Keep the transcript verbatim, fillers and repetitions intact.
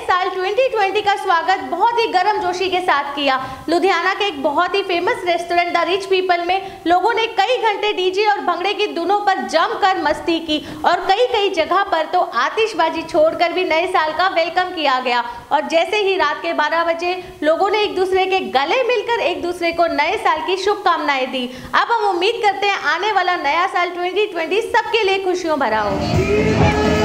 साल दो हज़ार बीस का स्वागत बहुत ही गर्म जोशी के साथ किया। लुधियाना के एक बहुत ही famous restaurant the rich people में लोगों ने कई घंटे डीजे और भंगड़े की धुनों पर जमकर मस्ती की और कई कई जगह पर तो आतिशबाजी छोड़कर भी नए साल का वेलकम किया गया। और जैसे ही रात के बारह बजे लोगों ने एक दूसरे के गले मिलकर एक दूसरे को नए साल की शुभकामनाएं दी। अब हम उम्मीद करते हैं आने वाला नया साल दो हज़ार बीस सबके लिए खुशियों भरा हो।